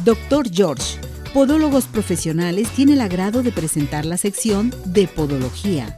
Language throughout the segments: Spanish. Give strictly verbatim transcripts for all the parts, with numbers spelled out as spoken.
Doctor George, Podólogos Profesionales, tiene el agrado de presentar la sección de Podología.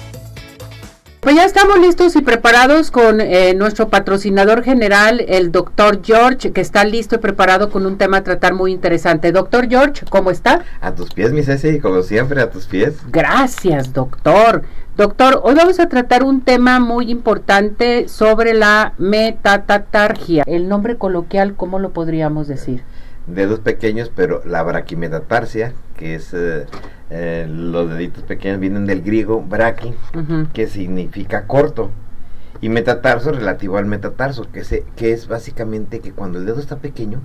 Pues ya estamos listos y preparados con eh, nuestro patrocinador general, el doctor George, que está listo y preparado con un tema a tratar muy interesante. Doctor George, ¿cómo está? A tus pies, mi Ceci, como siempre, a tus pies. Gracias, doctor. Doctor, hoy vamos a tratar un tema muy importante sobre la metatatargia. El nombre coloquial, ¿cómo lo podríamos decir? Dedos pequeños, pero la braquimetatarsia, que es eh, eh, los deditos pequeños, vienen del griego braqui, uh-huh. que significa corto, y metatarso relativo al metatarso, que, se, que es básicamente que cuando el dedo está pequeño,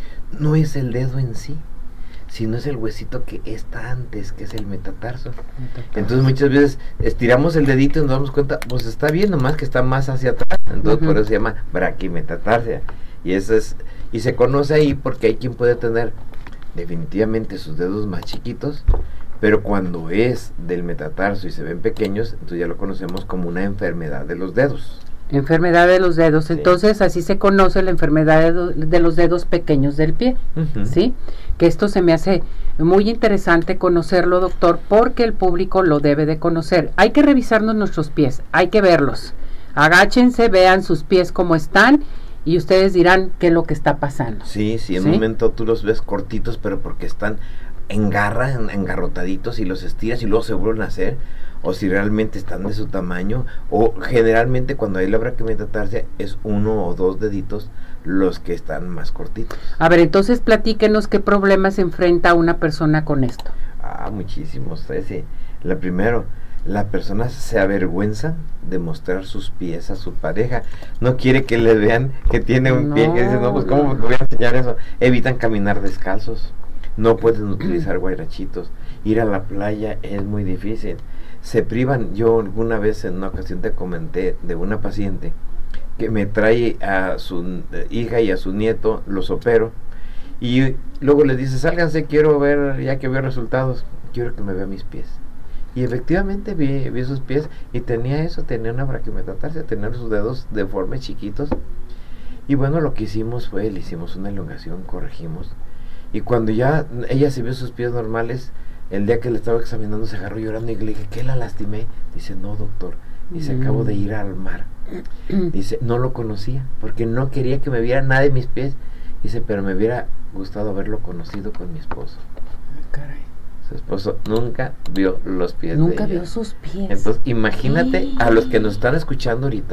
no es el dedo en sí, sino es el huesito que está antes, que es el metatarso. metatarso. Entonces muchas veces estiramos el dedito y nos damos cuenta, pues está bien, nomás que está más hacia atrás, entonces uh-huh. por eso se llama braquimetatarsia, y eso es... Y se conoce ahí porque hay quien puede tener definitivamente sus dedos más chiquitos, pero cuando es del metatarso y se ven pequeños, entonces ya lo conocemos como una enfermedad de los dedos. Enfermedad de los dedos, sí. Entonces así se conoce la enfermedad de, do, de los dedos pequeños del pie, uh-huh. ¿sí? Que esto se me hace muy interesante conocerlo, doctor, porque el público lo debe de conocer. Hay que revisarnos nuestros pies, hay que verlos. Agáchense, vean sus pies cómo están, y ustedes dirán qué es lo que está pasando. Sí, sí, en ¿sí? un momento tú los ves cortitos, pero porque están en garra, en, engarrotaditos, y los estiras y luego se vuelven a hacer, o si realmente están de su tamaño, o generalmente cuando hay la braquimetatarsia es uno o dos deditos los que están más cortitos. A ver, entonces platíquenos qué problemas enfrenta una persona con esto. Ah, muchísimos, sí. La primero, la persona se avergüenza de mostrar sus pies a su pareja, no quiere que le vean que tiene un no, pie, que dice, no, pues cómo me voy a enseñar eso. Evitan caminar descalzos, no pueden utilizar guarachitos, ir a la playa es muy difícil, se privan. Yo alguna vez en una ocasión te comenté de una paciente que me trae a su hija y a su nieto, los opero, y luego les dice, sálganse, quiero ver, ya que veo resultados, quiero que me vea mis pies. Y efectivamente vi, vi sus pies y tenía eso, tenía una braquimetatarsia, tenía sus dedos deformes, chiquitos. Y bueno, lo que hicimos fue, le hicimos una elongación, corregimos. Y cuando ya ella se vio sus pies normales, el día que le estaba examinando se agarró llorando y le dije, ¿qué la lastimé? Dice, no, doctor, dice, mm. acabo de ir al mar. Dice, no lo conocía, porque no quería que me viera nada de mis pies. Dice, pero me hubiera gustado haberlo conocido con mi esposo. Caray. Su esposo nunca vio los pies nunca de ella. vio sus pies. Entonces imagínate sí. a los que nos están escuchando ahorita,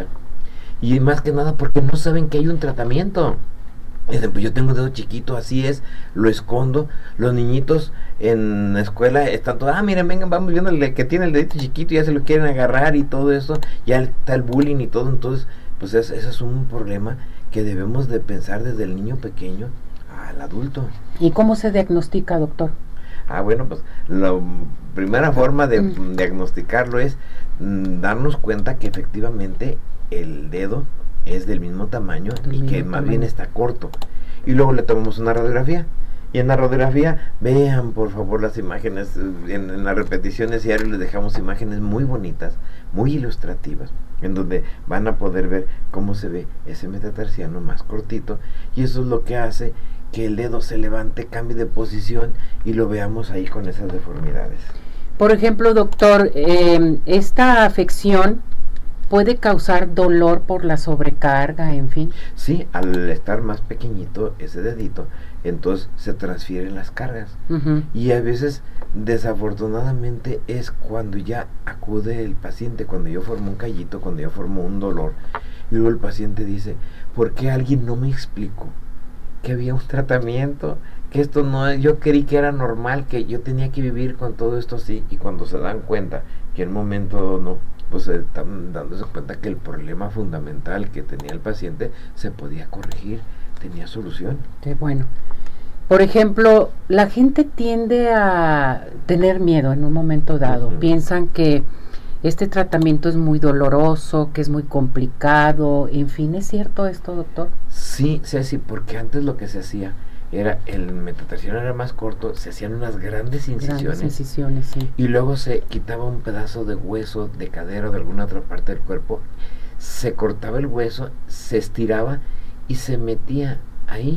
y más que nada porque no saben que hay un tratamiento. Dicen, pues yo tengo un dedo chiquito, así es, lo escondo. Los niñitos en la escuela están todos, ah, miren, vengan, vamos viendo el que tiene el dedito chiquito, ya se lo quieren agarrar y todo eso, ya está el bullying y todo. Entonces pues eso es un problema que debemos de pensar desde el niño pequeño al adulto. ¿Y cómo se diagnostica, doctor? Ah, bueno, pues la primera forma de mm. diagnosticarlo es mm, darnos cuenta que efectivamente el dedo es del mismo tamaño el y mismo que más tamaño. bien está corto. Y luego le tomamos una radiografía. Y en la radiografía, vean por favor las imágenes, en, en las repeticiones diarias les dejamos imágenes muy bonitas, muy ilustrativas, en donde van a poder ver cómo se ve ese metatarsiano más cortito, y eso es lo que hace que el dedo se levante, cambie de posición y lo veamos ahí con esas deformidades. Por ejemplo, doctor, eh, esta afección puede causar dolor por la sobrecarga, en fin. Sí, al estar más pequeñito ese dedito, entonces se transfieren las cargas. Uh-huh. Y a veces, desafortunadamente, es cuando ya acude el paciente, cuando yo formo un callito, cuando yo formo un dolor, y luego el paciente dice, ¿por qué alguien no me explicó que había un tratamiento? Que esto no, yo creí que era normal, que yo tenía que vivir con todo esto así, y cuando se dan cuenta que en un momento no, pues están dándose cuenta que el problema fundamental que tenía el paciente se podía corregir, tenía solución. Qué bueno. Por ejemplo, la gente tiende a tener miedo en un momento dado, uh-huh. piensan que este tratamiento es muy doloroso, que es muy complicado, en fin, ¿es cierto esto, doctor? Sí, sí, sí, porque antes lo que se hacía era, el metatarsiano era más corto, se hacían unas grandes incisiones, grandes incisiones sí. y luego se quitaba un pedazo de hueso, de cadera o de alguna otra parte del cuerpo, se cortaba el hueso, se estiraba y se metía ahí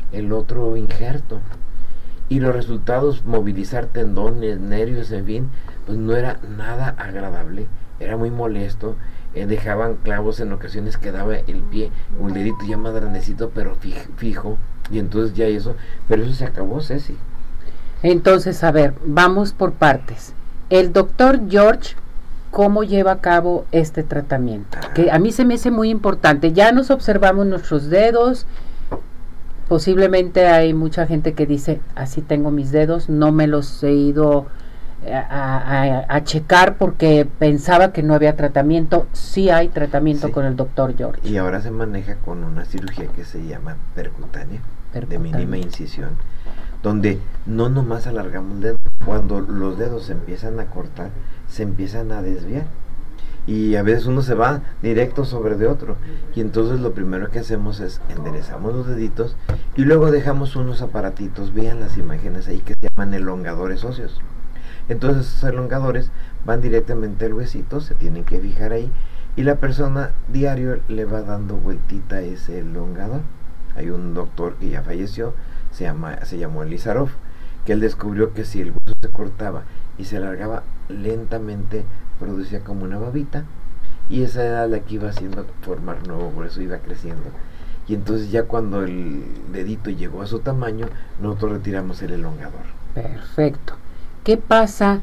el otro injerto. Y los resultados, movilizar tendones, nervios, en fin, pues no era nada agradable, era muy molesto. Eh, dejaban clavos, en ocasiones quedaba el pie, un dedito ya más grandecito, pero fijo, fijo, y entonces ya eso, pero eso se acabó, Ceci. Entonces, a ver, vamos por partes. El doctor George, ¿cómo lleva a cabo este tratamiento? Ah. Que a mí se me hace muy importante. Ya nos observamos nuestros dedos. Posiblemente hay mucha gente que dice, así tengo mis dedos, no me los he ido a, a, a checar porque pensaba que no había tratamiento. Sí hay tratamiento sí. con el doctor George. Y ahora se maneja con una cirugía que se llama percutánea, percutánea. de mínima incisión, donde no nomás alargamos el dedo, cuando los dedos se empiezan a cortar, se empiezan a desviar. Y a veces uno se va directo sobre de otro, y entonces lo primero que hacemos es enderezamos los deditos y luego dejamos unos aparatitos, vean las imágenes ahí, que se llaman elongadores óseos. Entonces esos elongadores van directamente al huesito, se tienen que fijar ahí, y la persona diario le va dando vueltita a ese elongador. Hay un doctor que ya falleció, se, llama, se llamó Elizarov, que él descubrió que si el hueso se cortaba y se alargaba lentamente, producía como una babita, y esa era la que iba haciendo formar nuevo hueso, iba creciendo, y entonces ya cuando el dedito llegó a su tamaño, nosotros retiramos el elongador. Perfecto. ¿Qué pasa?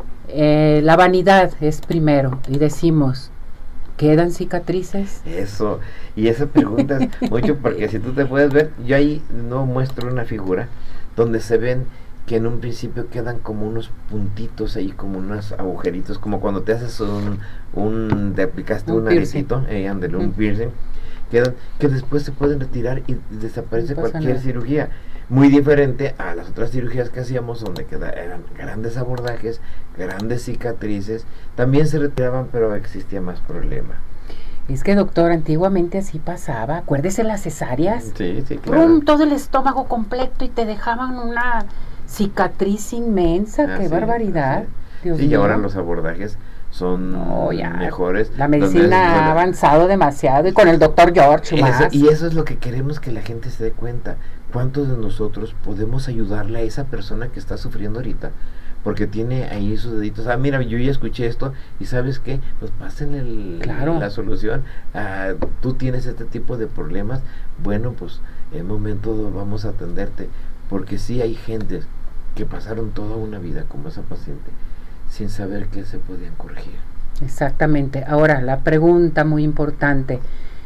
Eh, la vanidad es primero, y decimos, ¿quedan cicatrices? Eso, y esa pregunta es mucho, porque si tú te puedes ver, yo ahí no muestro una figura donde se ven que en un principio quedan como unos puntitos ahí, como unos agujeritos, como cuando te haces un, un te aplicaste un, un aretito, eh, andale, un mm. piercing, quedan, que después se pueden retirar y desaparece no cualquier nada. cirugía. Muy diferente a las otras cirugías que hacíamos, donde queda, eran grandes abordajes, grandes cicatrices, también se retiraban, pero existía más problema. Es que, doctor, antiguamente así pasaba. Acuérdese las cesáreas. Sí, sí, claro. ¡Pum! Todo el estómago completo y te dejaban una cicatriz inmensa. Ah, ¡qué sí, barbaridad! Dios sí, mío. Y ahora los abordajes son no, ya, mejores. La medicina ha avanzado demasiado, y con el doctor George eso, más. Y eso es lo que queremos que la gente se dé cuenta. ¿Cuántos de nosotros podemos ayudarle a esa persona que está sufriendo ahorita? Porque tiene ahí sus deditos. Ah, mira, yo ya escuché esto, y ¿sabes qué? Pues pásenle el, claro. la solución. Ah, tú tienes este tipo de problemas. Bueno, pues en un momento vamos a atenderte. Porque sí hay gentes que pasaron toda una vida como esa paciente, sin saber que se podían corregir. Exactamente. Ahora, la pregunta muy importante.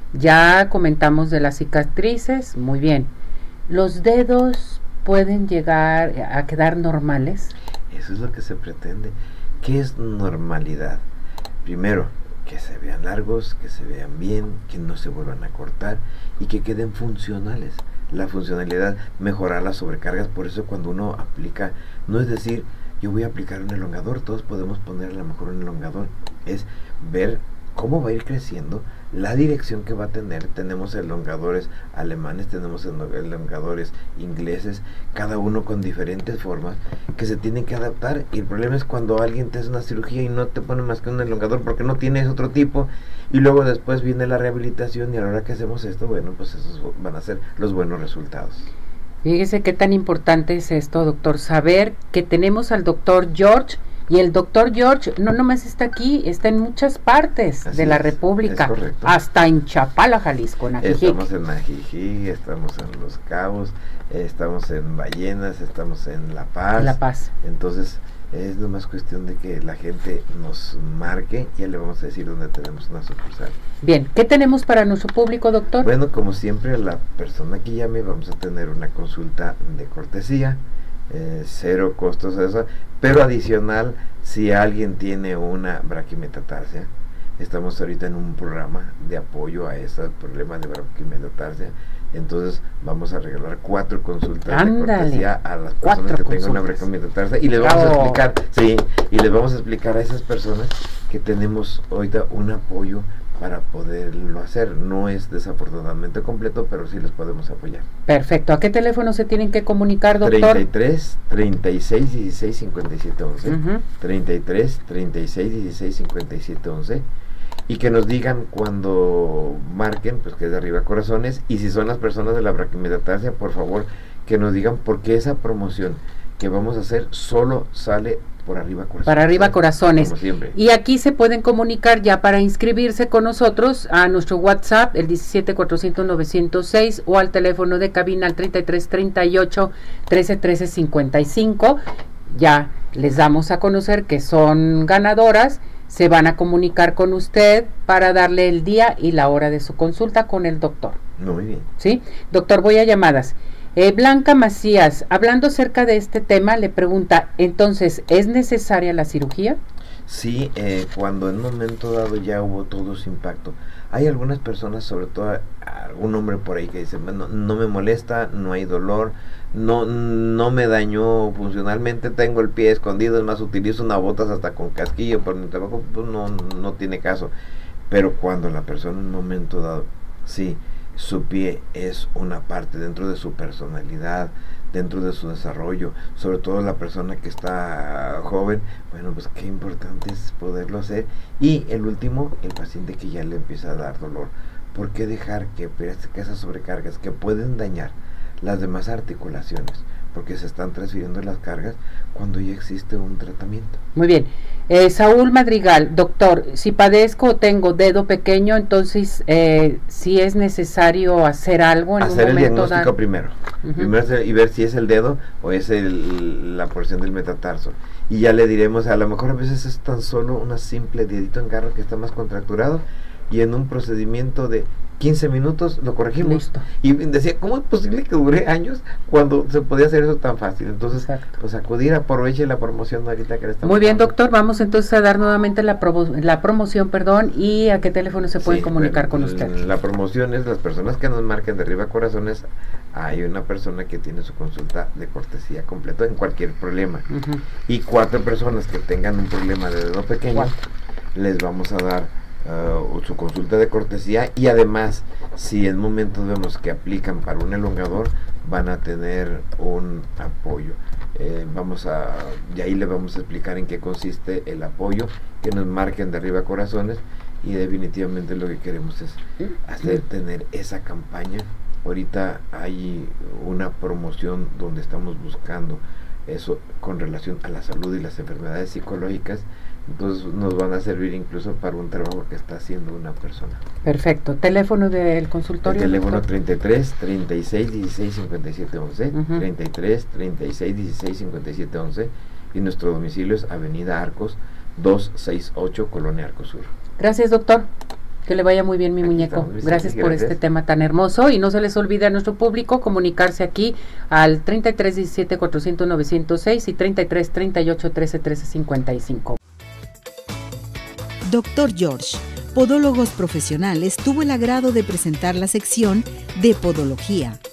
Ya comentamos de las cicatrices, muy bien. ¿Los dedos pueden llegar a quedar normales? Eso es lo que se pretende. ¿Qué es normalidad? Primero, que se vean largos, que se vean bien, que no se vuelvan a cortar y que queden funcionales. La funcionalidad, mejorar las sobrecargas. Por eso cuando uno aplica, no es decir, yo voy a aplicar un elongador, todos podemos poner a lo mejor un elongador, es ver cómo va a ir creciendo, la dirección que va a tener. Tenemos elongadores alemanes, tenemos elongadores ingleses, cada uno con diferentes formas que se tienen que adaptar. Y el problema es cuando alguien te hace una cirugía y no te pone más que un elongador porque no tienes otro tipo, y luego después viene la rehabilitación, y a la hora que hacemos esto, bueno, pues esos van a ser los buenos resultados. Fíjese qué tan importante es esto, doctor, saber que tenemos al doctor George. Y el doctor George no nomás está aquí, está en muchas partes Así de la es, República, hasta en Chapala, Jalisco, en Ajijic. Estamos en Ajijic, estamos en Los Cabos, estamos en Ballenas, estamos en La Paz. La Paz. Entonces es nomás cuestión de que la gente nos marque y ya le vamos a decir dónde tenemos una sucursal. Bien, ¿qué tenemos para nuestro público, doctor? Bueno, como siempre, a la persona que llame vamos a tener una consulta de cortesía. Eh, cero costos eso, pero adicional si alguien tiene una braquimetatarsia. Estamos ahorita en un programa de apoyo a ese problema de braquimetatarsia, entonces vamos a regalar cuatro consultas Ándale, de cortesía a las personas que tengan una braquimetatarsia, y les vamos Bravo. a explicar sí, y les vamos a explicar a esas personas que tenemos ahorita un apoyo para poderlo hacer. No es desafortunadamente completo, pero sí les podemos apoyar. Perfecto. ¿A qué teléfono se tienen que comunicar, doctor? treinta y tres, treinta y seis, dieciséis, cincuenta y siete, once. Uh-huh. treinta y tres, treinta y seis, dieciséis, cincuenta y siete, once. y que nos digan cuando marquen, pues que es de arriba corazones, y si son las personas de la braquimetaltarsia, por favor, que nos digan por qué esa promoción que vamos a hacer solo sale por arriba corazones. Para arriba corazones. Como siempre. Y aquí se pueden comunicar ya para inscribirse con nosotros a nuestro WhatsApp, el diecisiete cuatrocientos novecientos seis, o al teléfono de cabina al treinta y tres treinta y ocho trece trece cincuenta y cinco. Ya les damos a conocer que son ganadoras. Se van a comunicar con usted para darle el día y la hora de su consulta con el doctor. Muy bien. ¿Sí? Doctor, voy a llamadas. Eh, Blanca Macías, hablando acerca de este tema, le pregunta, entonces, ¿es necesaria la cirugía? Sí, eh, cuando en un momento dado ya hubo todo su impacto. Hay algunas personas, sobre todo algún hombre por ahí que dice, no, no me molesta, no hay dolor, no, no me dañó funcionalmente, tengo el pie escondido, es más, utilizo unas botas hasta con casquillo, por mi trabajo, pues no, no tiene caso. Pero cuando la persona en un momento dado, sí, su pie es una parte dentro de su personalidad, dentro de su desarrollo, sobre todo la persona que está joven, bueno, pues qué importante es poderlo hacer. Y el último, el paciente que ya le empieza a dar dolor. ¿Por qué dejar que, que esas sobrecargas que pueden dañar las demás articulaciones? Porque se están transfiriendo las cargas cuando ya existe un tratamiento. Muy bien. Eh, Saúl Madrigal, doctor, si padezco o tengo dedo pequeño, entonces eh, si es necesario hacer algo en hacer un el momento diagnóstico dar... primero, uh-huh. primero hacer, y ver si es el dedo o es el, la porción del metatarso, y ya le diremos, a lo mejor a veces es tan solo una simple dedito en garra que está más contracturado, y en un procedimiento de quince minutos lo corregimos. Listo. Y decía, ¿cómo es posible que dure años cuando se podía hacer eso tan fácil? Entonces, exacto, pues acudir, aproveche la promoción ahorita que le estamos Muy bien, dando. doctor, vamos entonces a dar nuevamente la, promo la promoción, perdón, y a qué teléfono se pueden Sí, comunicar bueno, con usted. La promoción es las personas que nos marquen de arriba corazones, hay una persona que tiene su consulta de cortesía completo en cualquier problema. Uh-huh. Y cuatro personas que tengan un problema de dedo pequeño, Cuatro. les vamos a dar Uh, su consulta de cortesía, y además si en momentos vemos que aplican para un elongador van a tener un apoyo. Eh, vamos a, y ahí le vamos a explicar en qué consiste el apoyo, que nos marquen de arriba corazones, y definitivamente lo que queremos es hacer tener esa campaña. Ahorita hay una promoción donde estamos buscando eso con relación a la salud y las enfermedades psicológicas. Entonces nos van a servir incluso para un trabajo que está haciendo una persona. Perfecto. ¿Teléfono del consultorio? El teléfono doctor? treinta y tres, treinta y seis, dieciséis, cincuenta y siete, once, Uh-huh. treinta y tres, treinta y seis, dieciséis, cincuenta y siete, once, y nuestro domicilio es Avenida Arcos doscientos sesenta y ocho, Colonia Arcos Sur. Gracias, doctor. Que le vaya muy bien, mi Aquí muñeco. estamos, Vicente, Gracias por gracias. este tema tan hermoso, y no se les olvide a nuestro público comunicarse aquí al treinta y tres diecisiete cuatrocientos novecientos seis y treinta y tres treinta y ocho trece trece cincuenta y cinco. Doctor George, Podólogos Profesionales, tuvo el agrado de presentar la sección de Podología.